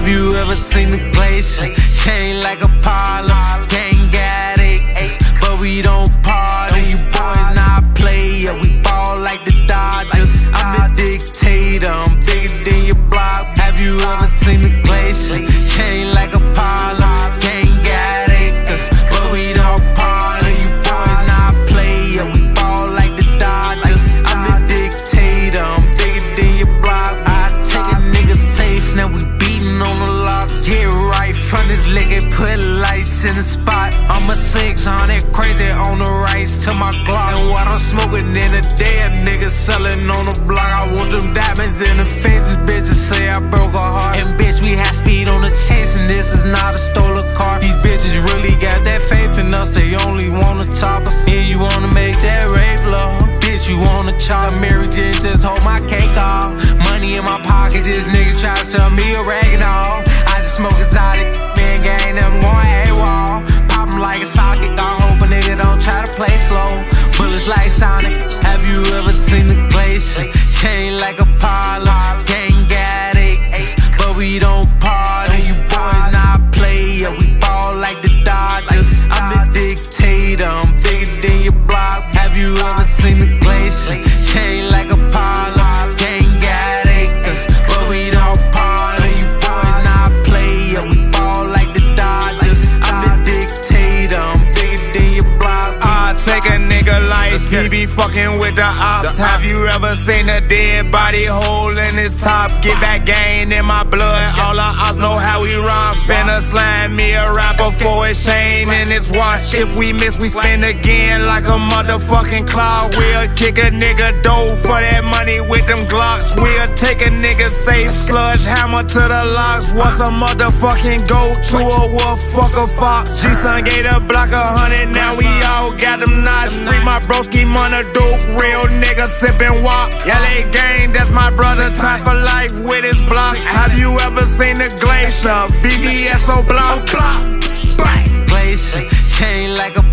Have you ever seen the glacier? Chain like a Apollo. Gang got aches, but we don't party. You boys not play, yeah, we ball like the Dodgers. I'm the dictator, I'm bigger than your block. Have you ever seen the glacier? Chain like a Apollo. Gang got aches, but we don't party. You boys not play, yeah, we ball like the Dodgers. I'm the dictator, I'm bigger than your block. I take a nigga safe, now we beatin' on the lock. Get right from this liquor, put lights in the spot. I'm a 600 crazy on the rights to my Glock. And what I'm smoking in the day, a nigga selling on the block. I want them diamonds in the faces, bitches say I broke a heart. And bitch, we had speed on the chase, and this is not a stolen car. These bitches really got that faith in us, they only wanna top us. Yeah, you wanna make that rave love, bitch, you wanna chop. Mary Jane, just hold my cake off. Money in my pocket, this nigga try to sell me a rag and all. I just smoke exotic, man, gang, I'm going AWOL. Pop 'em like a socket, I hope a nigga don't try to play slow. Bullets like Sonic, have you ever seen the glacier? Chain like Apollo, gang got aches, but we don't party. You boys not play, yeah, we ball like the Dodgers. I'm the dictator, I'm bigger than your block. Have you ever seen the glacier? Chain like Apollo, gang got aches, but we don't party. You boys not play, yeah, we ball like the Dodgers. I'm the dictator, I'm bigger than your block. I take a nigga life, he be fucking with the ops. Have you ever seen a dead body hole in his top? Get that gain in my blood, all the ops know how we run. Finna slam me a rapper for his chain and his watch. If we miss, we spin again like a motherfucking cloud. We'll kick a nigga dough for that money with them Glocks. We'll take a nigga safe, sludge hammer to the locks. What's a motherfucking go-to, a wolf, fuck a fox? G-Son gave the block 100, now we all got them knots. Free my broski, money dope, real nigga sippin' wop. LA gang, that's my brother, time for life with his block. Have you ever seen the glacier? VVS block. Glacier, chain like a